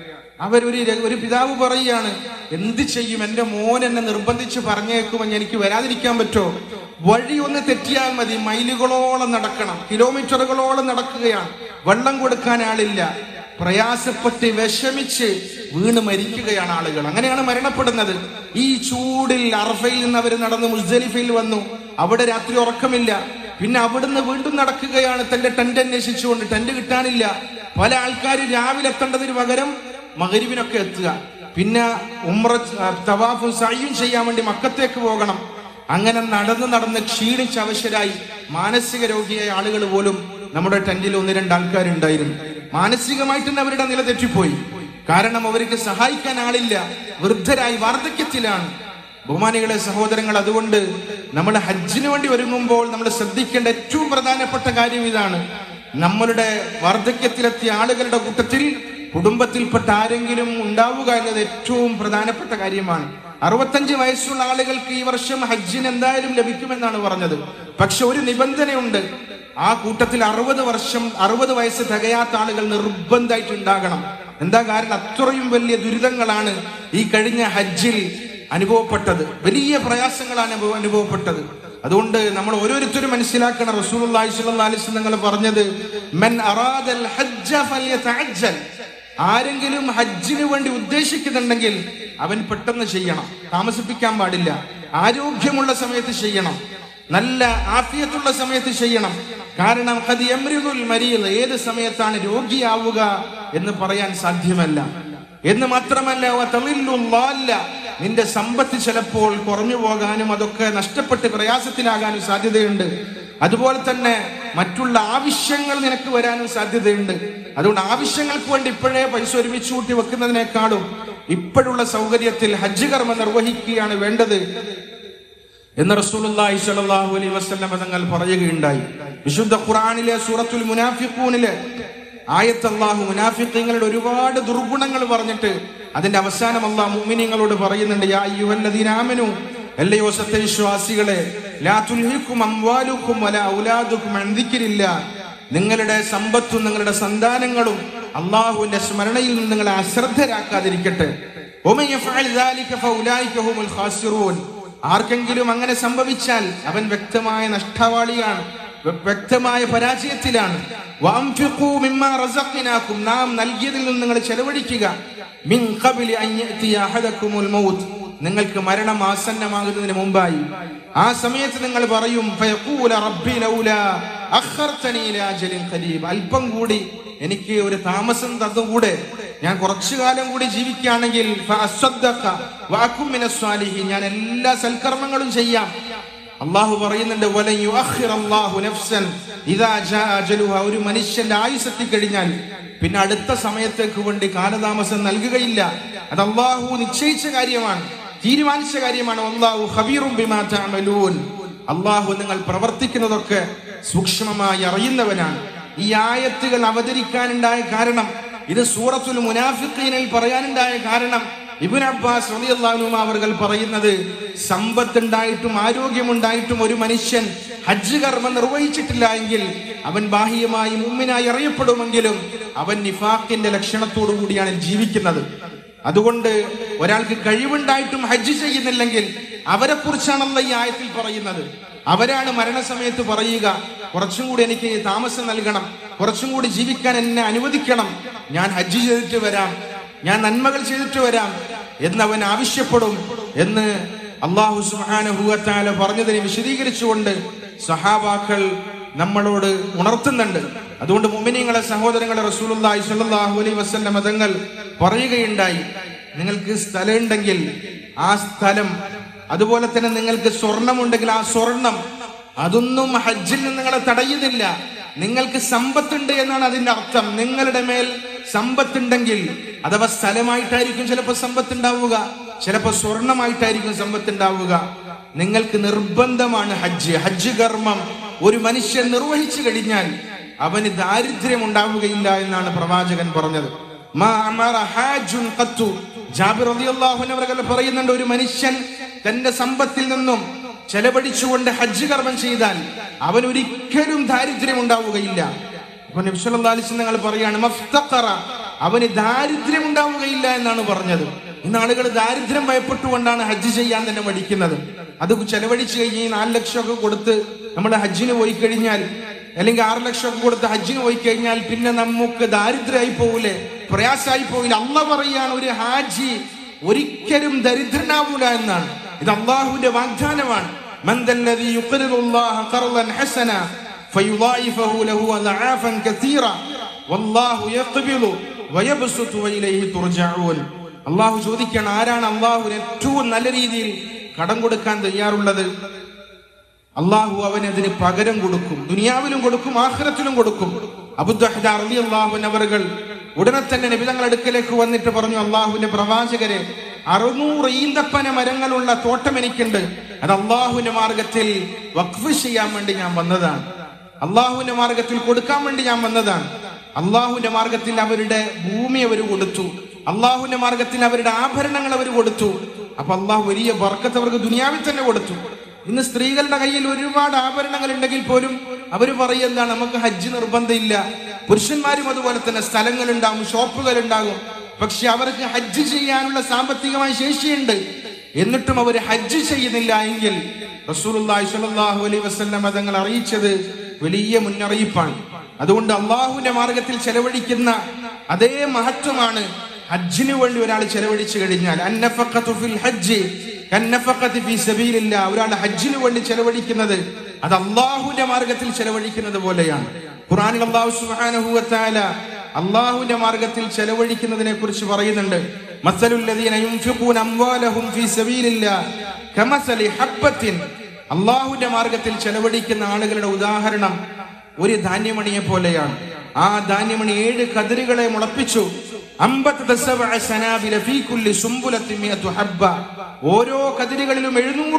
ഒരു പിതാവ് പറയുകയാണ്, എന്ത് ചെയ്യും, എന്റെ മോൻ എന്നെ നിർബന്ധിച്ച് പറഞ്ഞേക്കുമെന്ന് എനിക്ക് വരാതിരിക്കാൻ പറ്റോ? വഴി ഒന്ന് തെറ്റിയാൽ മതി, മൈലുകളോളം നടക്കണം, കിലോമീറ്ററുകളോളം നടക്കുകയാണ്, വെള്ളം കൊടുക്കാൻ ആളില്ല, പ്രയാസപ്പെട്ട് വിഷമിച്ച് വീണ് മരിക്കുകയാണ് ആളുകൾ. അങ്ങനെയാണ് മരണപ്പെടുന്നത്. ഈ ചൂടിൽ അറഫയിൽ നിന്ന് അവർ നടന്ന് മുസ്ദലിഫയിൽ വന്നു, അവിടെ രാത്രി ഉറക്കമില്ല. പിന്നെ അവിടുന്ന് വീണ്ടും നടക്കുകയാണ്, തന്റെ ടെന്റ് അന്വേഷിച്ചുകൊണ്ട്. ടെന്റ് കിട്ടാനില്ല. പല ആൾക്കാരും രാവിലെ എത്തേണ്ടതിന് പകരം മഗ്‌രിബിനൊക്കെ എത്തുക. പിന്നെ ഉംറ, തവാഫും സഅയും ചെയ്യാൻ വേണ്ടി മക്കത്തേക്ക് പോകണം. അങ്ങനെ നടന്ന് ക്ഷീണിച്ച് അവശരായി മാനസിക രോഗിയായ ആളുകൾ പോലും നമ്മുടെ ടെന്റിൽ 1-2 ആൾക്കാരുണ്ടായിരുന്നു. മാനസികമായിട്ട് തന്നെ അവരുടെ നില തെറ്റിപ്പോയി. കാരണം അവർക്ക് സഹായിക്കാൻ ആളില്ല, വൃദ്ധരായി വാർദ്ധക്യത്തിലാണ്. ബഹുമാനികളെ, സഹോദരങ്ങൾ, അതുകൊണ്ട് നമ്മൾ ഹജ്ജിന് വേണ്ടി ഒരുങ്ങുമ്പോൾ നമ്മൾ ശ്രദ്ധിക്കേണ്ട ഏറ്റവും പ്രധാനപ്പെട്ട കാര്യം ഇതാണ്. നമ്മളുടെ വാർദ്ധക്യത്തിലെത്തിയ ആളുകളുടെ കൂട്ടത്തിൽ കുടുംബത്തിൽപ്പെട്ട ആരെങ്കിലും ഉണ്ടാവുക എന്നത് ഏറ്റവും പ്രധാനപ്പെട്ട കാര്യമാണ്. 65 വയസ്സുള്ള ആളുകൾക്ക് ഈ വർഷം ഹജ്ജിന് എന്തായാലും ലഭിക്കുമെന്നാണ് പറഞ്ഞത്. പക്ഷെ ഒരു നിബന്ധനയുണ്ട്. ആ കൂട്ടത്തിൽ 60 വയസ്സ് തികയാത്ത ആളുകൾ നിർബന്ധമായിട്ട് ഉണ്ടാകണം. എന്താ കാരണം? അത്രയും വലിയ ദുരിതങ്ങളാണ് ഈ കഴിഞ്ഞ ഹജ്ജിൽ അനുഭവപ്പെട്ടത്, വലിയ പ്രയാസങ്ങളാണ് അനുഭവപ്പെട്ടത്. അതുകൊണ്ട് നമ്മൾ ഓരോരുത്തരും മനസ്സിലാക്കണം, റസൂലുള്ളാഹി സ്വല്ലല്ലാഹു അലൈഹി വസല്ലം പറഞ്ഞത്, മൻ അറാദൽ ഹജ്ജ ഫൽയതഅജ്ജൽ. ആരെങ്കിലും ഹജ്ജിന് വേണ്ടി ഉദ്ദേശിക്കുന്നുണ്ടെങ്കിൽ അവൻ പെട്ടെന്ന് ചെയ്യണം, താമസിപ്പിക്കാൻ പാടില്ല. ആരോഗ്യമുള്ള സമയത്ത് ചെയ്യണം, നല്ല ആഫിയത്തുള്ള സമയത്ത് ചെയ്യണം. കാരണം ഖദ് യംരിദുൽ മരീദ്, ഏത് സമയത്താണ് രോഗിയാവുക എന്ന് പറയാൻ സാധ്യമല്ല. എന്ന് മാത്രമല്ല, നിന്റെ സമ്പത്ത് ചിലപ്പോൾ കുറഞ്ഞു പോകാനും അതൊക്കെ നഷ്ടപ്പെട്ട് പ്രയാസത്തിലാകാനും സാധ്യതയുണ്ട്. അതുപോലെ തന്നെ മറ്റുള്ള ആവശ്യങ്ങൾ നിനക്ക് വരാനും സാധ്യതയുണ്ട്. അതുകൊണ്ട് ആവശ്യങ്ങൾക്ക് വേണ്ടി ഇപ്പോഴേ പൈസ ഒരുമിച്ച് കൂട്ടി വെക്കുന്നതിനേക്കാളും ഇപ്പോഴുള്ള സൗകര്യത്തിൽ ഹജ്ജ് കർമ്മം നിർവഹിക്കുകയാണ് വേണ്ടത് എന്ന് റസൂലുള്ളാഹി സ്വല്ലല്ലാഹു അലൈഹി വസല്ലം തങ്ങൾ പറയുകയുണ്ടായി. വിശുദ്ധ ഖുർആനിലെ സൂറത്തുൽ മുനാഫിഖൂനിലെ ആയത്ത് അല്ലാഹു മുനാഫിഖീങ്ങളുടെ ഒരുപാട് ദുർഗുണങ്ങൾ പറഞ്ഞിട്ട് അതിന്റെ അവസാനം അല്ലാഹു മുഅ്മിനീങ്ങളോട് പറയുന്നുണ്ട്, യാ അയ്യുഹല്ലദീന ആമനു, അല്ലയോ സത്യവിശ്വാസികളെ, ലാ തുൽഹികും അംവാലുകും വലാ ഔലാദുകും അൻ ദിക്രില്ലാഹ്, നിങ്ങളുടെ സമ്പത്തും നിങ്ങളുടെ സന്താനങ്ങളും അല്ലാഹുവിന്റെ സ്മരണയിൽ നിന്ന് നിങ്ങളെ അശ്രദ്ധരാക്കാതിരിക്കട്ടെ. വമൻ യഫഅൽ ദാലിക ഫൗലൈക ഹുമുൽ ഖാസിറൂൻ, ആർക്കെങ്കിലും അങ്ങനെ സംഭവിച്ചാൽ അവൻ വ്യക്തമായ നഷ്ടവാളിയാണ്, വ്യക്തമായ പരാജയത്തിലാണ്. വഅൻഫിഖൂ മിമ്മാ റസഖ്നാകും, നാം നൽകിയതിൽ നിന്ന് നിങ്ങൾ ചെലവഴിക്കുക. മിൻ ഖബ്ലി അൻ യഅതിയ അഹദകുമുൽ മൗത്ത്, നിങ്ങൾക്ക് മരണം ആസന്നമാകുന്നതിന് മുമ്പായി. ആ സമയത്ത് നിങ്ങൾ പറയും, ഫയഖൂല റബ്ബി ലൗലാ അഖർതനി ഇലാ അജലിൻ ഖരീബ്, അല്പം കൂടി എനിക്ക് ഒരു താമസം തന്നുകൂടെ, ഞാൻ കുറച്ചു കാലം കൂടി ജീവിക്കുകയാണെങ്കിൽ ഫഅസ്സദ്ദഖ വഅകും മിനസ് സ്വാലിഹീൻ, ഞാൻ എല്ലാ സൽക്കർമ്മങ്ങളും ചെയ്യാം. അല്ലാഹു പറയുന്നുണ്ട്, വലൻ യുഅഖിറല്ലാഹു നഫ്സൻ ഇദാ ജാഅ അജലുഹാ, ഒരു മനുഷ്യന്റെ ആയുസ് എത്തിക്കഴിഞ്ഞാൽ പിന്നെ അടുത്ത സമയത്തേക്ക് വേണ്ടി കാലതാമസം നൽകുകയില്ല. അത് അല്ലാഹു നിശ്ചയിച്ച കാര്യമാണ്, തീരുമാനിച്ച കാര്യമാണ്. അല്ലാഹു ഖബീറും ബിമാ തഅമലൂൻ, അല്ലാഹു നിങ്ങൾ പ്രവർത്തിക്കുന്നതൊക്കെ സൂക്ഷ്മമായി അറിയുന്നവനാണ്. ഈ ആയത്തുകൾ അവതരിക്കാനുണ്ടായ കാരണം, ഇത് സൂറത്തുൽ മുനാഫിഖീനിൽ പറയാനുണ്ടായ കാരണം, ഇബ്നു അബ്ബാസ് റളിയല്ലാഹു അൻഹു അവർ പറയുന്നത്, സമ്പത്തുണ്ടായിട്ടും ആരോഗ്യമുണ്ടായിട്ടും ഒരു മനുഷ്യൻ ഹജ്ജ് കർമ്മം നിർവഹിച്ചിട്ടില്ല എങ്കിൽ അവൻ ബാഹ്യമായി മുഅ്മിനായി അറിയപ്പെടുമെങ്കിലും അവൻ നിഫാഖിന്റെ ലക്ഷണത്തോടു കൂടിയാണ് ജീവിക്കുന്നത്. അതുകൊണ്ട് ഒരാൾക്ക് കഴിവുണ്ടായിട്ടും ഹജ്ജ് ചെയ്യുന്നില്ലെങ്കിൽ അവരെ കുറിച്ചാണല്ലോ ഈ ആയത്തിൽ പറയുന്നത്. അവരാണ് മരണസമയത്ത് പറയുക, കുറച്ചും കൂടി എനിക്ക് താമസം നൽകണം, കുറച്ചും കൂടി ജീവിക്കാൻ എന്നെ അനുവദിക്കണം, ഞാൻ ഹജ്ജ് ചെയ്തിട്ട് വരാം, ഞാൻ നന്മകൾ ചെയ്തിട്ട് വരാം എന്നവൻ ആവശ്യപ്പെടും എന്ന് അല്ലാഹു സുബ്ഹാനഹു വ തആല പറഞ്ഞതിനെ വിശദീകരിച്ചുകൊണ്ട് സഹാബാക്കൾ നമ്മളോട് ഉണർത്തുന്നുണ്ട്. അതുകൊണ്ട് മുഅ്മിനീങ്ങളെ, സഹോദരങ്ങളെ, റസൂലുള്ളാഹി സ്വല്ലല്ലാഹു അലൈഹി വസല്ലം തങ്ങൾ പറയുകയുണ്ടായി, നിങ്ങൾക്ക് സ്ഥലം ഉണ്ടെങ്കിൽ ആ സ്ഥലം, അതുപോലെ തന്നെ നിങ്ങൾക്ക് സ്വർണമുണ്ടെങ്കിൽ ആ സ്വർണം, അതൊന്നും ഹജ്ജിൽ നിന്ന് നിങ്ങളെ തടയുന്നില്ല. നിങ്ങൾക്ക് സമ്പത്തുണ്ട് എന്നാണ് അതിന്റെ അർത്ഥം. നിങ്ങളുടെ മേൽ സമ്പത്തുണ്ടെങ്കിൽ, അഥവാ സ്ഥലമായിട്ടായിരിക്കും ചിലപ്പോൾ സമ്പത്ത് ഉണ്ടാവുക, ചിലപ്പോൾ സ്വർണമായിട്ടായിരിക്കും സമ്പത്ത് ഉണ്ടാവുക, നിങ്ങൾക്ക് നിർബന്ധമാണ് ഹജ്ജ് കർമ്മം ഒരു മനുഷ്യൻ നിർവഹിച്ചു കഴിഞ്ഞാൽ അവന് ദാരിദ്ര്യം ഉണ്ടാവുകയില്ല എന്നാണ് പ്രവാചകൻ പറഞ്ഞത്. ജാബിർ റളിയല്ലാഹു അൻഹു അവർ പറയുന്നുണ്ട്, ഒരു മനുഷ്യൻ തന്റെ സമ്പത്തിൽ നിന്നും ചെലവഴിച്ചുകൊണ്ട് ഹജ്ജ് കർമ്മം ചെയ്താൽ അവൻ ഒരിക്കലും ദാരിദ്ര്യം ഉണ്ടാവുകയില്ല. അപ്പൊ നബി സല്ലല്ലാഹു അലൈഹി വസല്ലം പറയാണ്, മഫ്തഖറ, അവന് ദാരിദ്ര്യം ഉണ്ടാവുകയില്ല എന്നാണ് പറഞ്ഞത്. ഇന്ന് ആളുകൾ ദാരിദ്ര്യം ഭയപ്പെട്ടുകൊണ്ടാണ് ഹജ്ജ് ചെയ്യാൻ തന്നെ മടിക്കുന്നത്. അത് ചെലവഴിച്ചു കഴിഞ്ഞ് 4 ലക്ഷമൊക്കെ കൊടുത്ത് നമ്മൾ ഹജ്ജിന് പോയി കഴിഞ്ഞാൽ, അല്ലെങ്കിൽ 6 ലക്ഷമൊക്കെ കൊടുത്ത് ഹജ്ജിന് പോയി കഴിഞ്ഞാൽ പിന്നെ നമുക്ക് ദാരിദ്ര്യമായി പോവില്ലേ, പ്രയാസമായി പോവില്ല. അല്ലാഹു പറയാണ്, ഒരു ഹാജി ഒരിക്കലും ദരിദ്രനാവൂല എന്നാണ്. ഇത് അല്ലാഹുവിന്റെ വാഗ്ദാനമാണ്. മൻ ദല്ലദീ യുഖ്രിദുല്ലാഹ ഖർളൻ ഹസന ഫയുളായിഫഹു ലഹു അദ്ആഫൻ കസീറ വല്ലാഹു യഖ്ബിദു വയബ്സുതു വഇലൈഹി തുർജഊൻ. അല്ലാഹു ചോദിക്കുകയാണ്, ആരാണ് അല്ലാഹുവിന് ഏറ്റവും നല്ല രീതിയിൽ കടം കൊടുക്കാൻ തയ്യാറുള്ളത്? അള്ളാഹു അവനതിന് പകരം കൊടുക്കും, ദുനിയാവിലും കൊടുക്കും, ആഖിറത്തിലും കൊടുക്കും. അബൂ ദഹ്ദാ റളിയല്ലാഹു അൻഹു അവர்கள் ഉടനെ തന്നെ നബി തങ്ങളുടെ അടുക്കലേക്ക് വന്നിട്ട് പറഞ്ഞു, അള്ളാഹുവിന്റെ പ്രവാചകരെ, 600 ഈന്തപ്പന മരങ്ങളുള്ള തോട്ടം എനിക്കുണ്ട്. അത് അള്ളാഹുവിന്റെ മാർഗത്തിൽ വഖഫ് ചെയ്യാൻ വേണ്ടി ഞാൻ വന്നതാണ്, അള്ളാഹുവിന്റെ മാർഗത്തിൽ കൊടുക്കാൻ വേണ്ടി ഞാൻ വന്നതാണ്. അള്ളാഹുവിന്റെ മാർഗത്തിൽ അവരുടെ ഭൂമി അവർ കൊടുത്തു, അള്ളാഹുവിന്റെ മാർഗത്തിൽ അവരുടെ ആഭരണങ്ങൾ അവർ കൊടുത്തു. അപ്പൊ അള്ളാഹു വലിയ ബർക്കത്ത് അവർക്ക് ദുനിയാവിൽ തന്നെ കൊടുത്തു. ഇന്ന് സ്ത്രീകളുടെ കയ്യിൽ ഒരുപാട് ആഭരണങ്ങൾ ഉണ്ടെങ്കിൽ പോലും അവര് പറയുന്നതാണ്, നമുക്ക് ഹജ്ജ് നിർബന്ധമില്ല. പുരുഷന്മാരും അതുപോലെ തന്നെ സ്ഥലങ്ങൾ ഉണ്ടാകും, ഷോപ്പുകൾ ഉണ്ടാകും, പക്ഷെ അവർക്ക് ഹജ്ജ് ചെയ്യാനുള്ള സാമ്പത്തികമായ ശേഷിയുണ്ട്. എന്നിട്ടും അവർ ഹജ്ജ് ചെയ്യുന്നില്ല എങ്കിൽ റസൂലുള്ളാഹി സ്വല്ലല്ലാഹു അലൈഹി വസല്ലം തങ്ങൾ അറിയിച്ചത് വലിയ മുന്നറിയിപ്പാണ്. അതുകൊണ്ട് അള്ളാഹുവിന്റെ മാർഗത്തിൽ ചെലവഴിക്കുന്ന അതേ മഹത്വമാണ് ഹജ്ജിന് വേണ്ടി ഒരാൾ ചെലവഴിച്ചു കഴിഞ്ഞാൽ. അന്നഫഖതു ഫിൽ ഹജ്ജ് കന്നഫഖതി ഫീ സബീലില്ലാഹ്. ഒരാൾ ഹജ്ജിന് വേണ്ടി ചെലവഴിക്കുന്നത് അത് അള്ളാഹുവിന്റെ മാർഗത്തിൽ ചെലവഴിക്കുന്നത് പോലെയാണ്. ഖുർആനിൽ അല്ലാഹു സുബ്ഹാനഹു വ തആല അള്ളാഹുവിന്റെ മാർഗത്തിൽ ചെലവഴിക്കുന്നതിനെ കുറിച്ച് പറയുന്നുണ്ട്. മസലുൽ ലദീന യുൻഫിഖൂന അംവാലഹും ഫീ സബീലില്ലാഹ് കമസലി ഹബ്ബത്തിൻ. അള്ളാഹുവിന്റെ മാർഗത്തിൽ ചെലവഴിക്കുന്ന ആളുകളുടെ ഉദാഹരണം ഒരു ധാന്യമണിയെ പോലെയാണ്. ആ ധാന്യമണി 7 കതിരുകളെ മുളപ്പിച്ചു. ഓരോ കതിരുകളിലും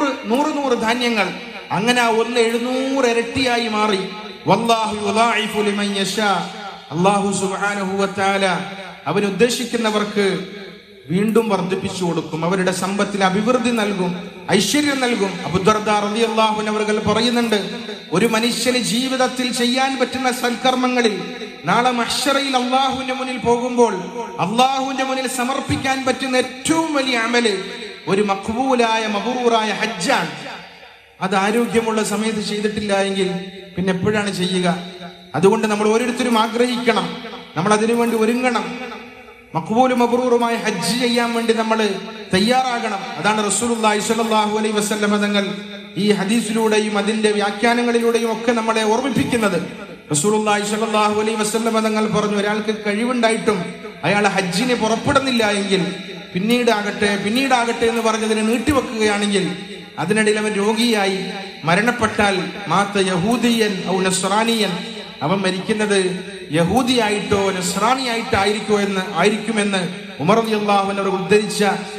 100 ധാന്യങ്ങൾ. അങ്ങനെ ആ 700 ഇരട്ടിയായി മാറി. വല്ലാഹു യുളാഇഫു ലിമൻ യശാ. അല്ലാഹു സുബ്ഹാനഹു വ തആല അവൻ ഉദ്ദേശിക്കുന്നവർക്ക് വീണ്ടും വർദ്ധിപ്പിച്ചു കൊടുക്കും, അവരുടെ സമ്പത്തിൽ അഭിവൃദ്ധി നൽകും, ഐശ്വര്യം നൽകും. അബൂ ദർദാ റളിയല്ലാഹു അൻഹു അവർ പറയുന്നുണ്ട്, ഒരു മനുഷ്യന് ജീവിതത്തിൽ ചെയ്യാൻ പറ്റുന്ന സൽക്കർമ്മങ്ങളിൽ നാളെ മഹ്ശറയിൽ അള്ളാഹുവിന്റെ മുന്നിൽ പോകുമ്പോൾ അള്ളാഹുവിന്റെ മുന്നിൽ സമർപ്പിക്കാൻ പറ്റുന്ന ഏറ്റവും വലിയ അമല് ഒരു മഖ്ബൂലായ മബ്റൂറായ ഹജ്ജാണ്. അത് ആരോഗ്യമുള്ള സമയത്ത് ചെയ്തിട്ടില്ല എങ്കിൽ പിന്നെ എപ്പോഴാണ് ചെയ്യുക? അതുകൊണ്ട് നമ്മൾ ഓരോരുത്തരും ആഗ്രഹിക്കണം, നമ്മൾ അതിനുവേണ്ടി ഒരുങ്ങണം. മഖ്ബൂലും മബ്റൂറുമായ ഹജ്ജ് ചെയ്യാൻ വേണ്ടി നമ്മൾ തയ്യാറാകണം. അതാണ് റസൂലുള്ളാഹി സ്വല്ലല്ലാഹു അലൈഹി വസല്ലം തങ്ങൾ ഈ ഹദീസിലൂടെയും അതിന്റെ വ്യാഖ്യാനങ്ങളിലൂടെയും ഒക്കെ നമ്മളെ ഓർമ്മിപ്പിക്കുന്നത്. റസൂലുള്ളാഹി സ്വല്ലല്ലാഹു അലൈഹി വസല്ലം തങ്ങൾ പറഞ്ഞു, ഒരാൾക്ക് കഴിവുണ്ടായിട്ടും അയാൾ ഹജ്ജിന് പുറപ്പെടുന്നില്ല എങ്കിൽ പിന്നീടാകട്ടെ എന്ന് പറഞ്ഞതിനെ നീട്ടിവെക്കുകയാണെങ്കിൽ, അതിനിടയിൽ അവൻ രോഗിയായി മരണപ്പെട്ടാൽ മാത്ത യഹൂദിയൻ ഔ നസ്റാനിയൻ, അവൻ മരിക്കുന്നത് യഹൂദിയായിട്ടോ നസ്റാനിയായിട്ടോ ആയിരിക്കുമെന്ന് ഉമർ റളിയല്ലാഹു അൻഹു ഉദ്ധരിച്ച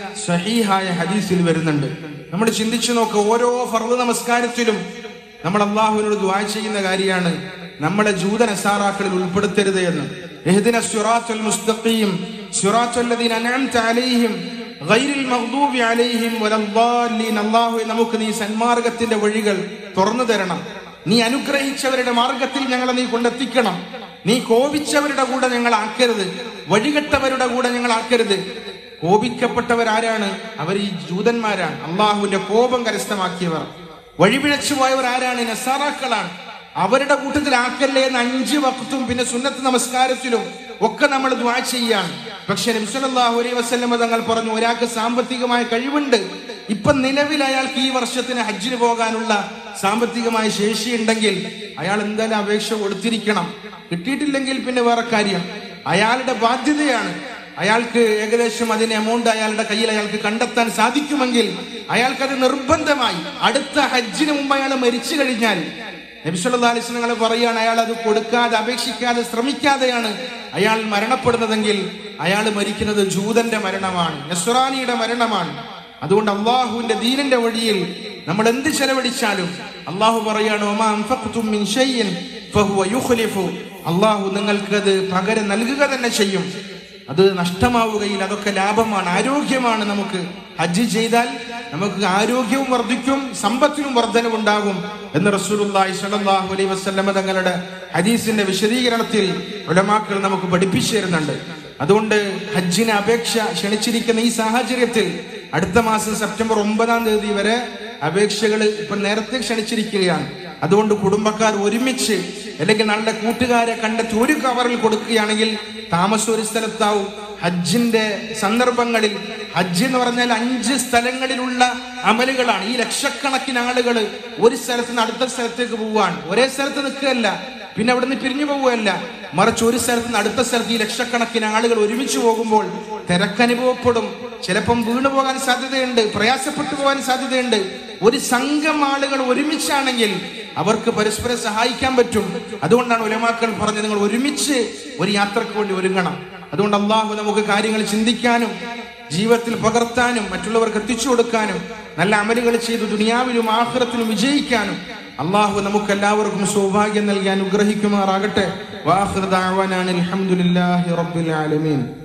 സഹീഹായ ഹദീസിൽ വരുന്നുണ്ട്. നമ്മൾ ചിന്തിച്ചു നോക്കുക, ഓരോ ഫർദ് നമസ്കാരത്തിലും നമ്മൾ അള്ളാഹുവിനോട് ദുആ ചെയ്യുന്ന കാര്യമാണ്, നമ്മളെ ജൂത നസാറാക്കളിൽ ഉൾപ്പെടുത്തരുത് എന്ന്. ഇഹ്ദിന സിറാത്തുൽ മുസ്തഖീം സിറാത്തുൽ ലദീന അൻഅംത അലൈഹിം ഗൈറിൽ മഗ്ദൂബി അലൈഹിം വലദ്ദാലിൻ. അല്ലാഹുവേ, നമുക്ക് നീ സന്മാർഗത്തിന്റെ വഴികൾ തുറന്നു തരണം. നീ അനുഗ്രഹിച്ചവരുടെ മാർഗത്തിൽ ഞങ്ങളെ നീ കൊണ്ടെത്തിക്കണം. നീ കോപിച്ചവരുടെ കൂടെ ഞങ്ങൾ ആക്കരുത്, വഴികെട്ടവരുടെ കൂടെ ഞങ്ങൾ ആക്കരുത്. കോപിക്കപ്പെട്ടവരാരാണ്? അവർ ഈ ജൂതന്മാരാണ്, അള്ളാഹുവിന്റെ കോപം കരസ്ഥമാക്കിയവർ. വഴിപിഴച്ചു പോയവർ ആരാണ്? നസാറാക്കളാണ്. അവരുടെ കൂട്ടത്തിൽ ആക്കല്ലേ എന്ന് 5 വഖ്തും പിന്നെ സുന്നത്ത് നമസ്കാരത്തിലും ഒക്കെ നമ്മൾ ദുആ ചെയ്യാണ്. പക്ഷെ നബി സല്ലല്ലാഹു അലൈഹി വസല്ലം തങ്ങൾ പറഞ്ഞു, ഒരാൾക്ക് സാമ്പത്തികമായ കഴിവുണ്ട്, ഇപ്പൊ നിലവിൽ അയാൾക്ക് ഈ വർഷത്തിന് ഹജ്ജിന് പോകാനുള്ള സാമ്പത്തികമായ ശേഷി ഉണ്ടെങ്കിൽ അയാൾ എന്തായാലും അപേക്ഷ കൊടുത്തിരിക്കണം. കിട്ടിയിട്ടില്ലെങ്കിൽ പിന്നെ വേറെ കാര്യം, അയാളുടെ ബാധ്യതയാണ്. അയാൾക്ക് ഏകദേശം അതിന് എമൗണ്ട് അയാളുടെ കയ്യിൽ അയാൾക്ക് കണ്ടെത്താൻ സാധിക്കുമെങ്കിൽ അയാൾക്കത് നിർബന്ധമായി അടുത്ത ഹജ്ജിന് മുമ്പ് അയാൾ മരിച്ചു കഴിഞ്ഞാൽ നബി സല്ലല്ലാഹു അലൈഹി വസല്ലം പറയാണ്, അയാൾ അത് കൊടുക്കാതെ അപേക്ഷിക്കാതെ ശ്രമിക്കാതെയാണ് അയാൾ മരണപ്പെടുന്നതെങ്കിൽ അയാൾ മരിക്കുന്നത് ജൂതന്റെ മരണമാണ്, നസ്റാനിയുടെ മരണമാണ്. അതുകൊണ്ട് അള്ളാഹുവിന്റെ ദീനിന്റെ വഴിയിൽ നമ്മൾ എന്ത് ചെലവഴിച്ചാലും അള്ളാഹു പറയാണ്, വമാ അൻഫഖ്തും മിൻ ഷൈഇൻ ഫഹുവ യുഖ്ലിഫു. അള്ളാഹു നിങ്ങൾക്കത് പകരം നൽകുക തന്നെ ചെയ്യും, അത് നഷ്ടമാവുകയില്ല. അതൊക്കെ ലാഭമാണ്, ആരോഗ്യമാണ്. നമുക്ക് ഹജ്ജ് ചെയ്താൽ നമുക്ക് ആരോഗ്യവും വർദ്ധിക്കും, സമ്പത്തിനും വർധനവുണ്ടാകും എന്ന് റസൂലുള്ളാഹി സ്വല്ലല്ലാഹു അലൈഹി വസല്ലം തങ്ങളുടെ ഹദീസിന്റെ വിശദീകരണത്തിൽ ഉലമാക്കൾ നമുക്ക് പഠിപ്പിച്ചു തരുന്നുണ്ട്. അതുകൊണ്ട് ഹജ്ജിന് അപേക്ഷ ക്ഷണിച്ചിരിക്കുന്ന ഈ സാഹചര്യത്തിൽ അടുത്ത മാസം സെപ്റ്റംബർ 9-ാം തീയതി വരെ അപേക്ഷകൾ ഇപ്പൊ നേരത്തെ ക്ഷണിച്ചിരിക്കുകയാണ്. അതുകൊണ്ട് കുടുംബക്കാർ ഒരുമിച്ച് അല്ലെങ്കിൽ നല്ല കൂട്ടുകാരെ കണ്ടെത്തി ഒരു കവറിൽ കൊടുക്കുകയാണെങ്കിൽ താമസം ഒരു സ്ഥലത്താവും. ഹജ്ജിന്റെ സന്ദർഭങ്ങളിൽ ഹജ്ജ് എന്ന് പറഞ്ഞാൽ 5 സ്ഥലങ്ങളിലുള്ള അമലുകളാണ്. ഈ ലക്ഷക്കണക്കിന് ആളുകൾ ഒരു സ്ഥലത്ത് നിന്ന് അടുത്ത സ്ഥലത്തേക്ക് പോവാൻ, ഒരേ സ്ഥലത്ത് നിൽക്കുകയല്ല, പിന്നെ അവിടെ നിന്ന് പിരിഞ്ഞു പോവുകയല്ല, മറിച്ച് ഒരു സ്ഥലത്ത് നിന്ന് അടുത്ത സ്ഥലത്ത് ഈ ലക്ഷക്കണക്കിന് ആളുകൾ ഒരുമിച്ച് പോകുമ്പോൾ തിരക്കനുഭവപ്പെടും. ചിലപ്പം വീണു പോകാൻ സാധ്യതയുണ്ട്, പ്രയാസപ്പെട്ടു പോകാൻ സാധ്യതയുണ്ട്. ഒരു സംഘം ആളുകൾ ഒരുമിച്ചാണെങ്കിൽ അവർക്ക് പരസ്പരം സഹായിക്കാൻ പറ്റും. അതുകൊണ്ടാണ് ഉലമാക്കൾ പറഞ്ഞത് നിങ്ങൾ ഒരുമിച്ച് ഒരു യാത്രക്ക് വേണ്ടി ഒരുങ്ങണം. അതുകൊണ്ട് അള്ളാഹു നമുക്ക് കാര്യങ്ങൾ ചിന്തിക്കാനും ജീവിതത്തിൽ പകർത്താനും മറ്റുള്ളവർക്ക് എത്തിച്ചു കൊടുക്കാനും നല്ല അമലുകൾ ചെയ്ത് ദുനിയാവിലും ആഖിറത്തിലും വിജയിക്കാനും അള്ളാഹു നമുക്ക് എല്ലാവർക്കും സൗഭാഗ്യം നൽകി അനുഗ്രഹിക്കുമാറാകട്ടെ. വാഖിറു ദഅ്വാനാ അൽഹംദുലില്ലാഹി റബ്ബിൽ ആലമീൻ.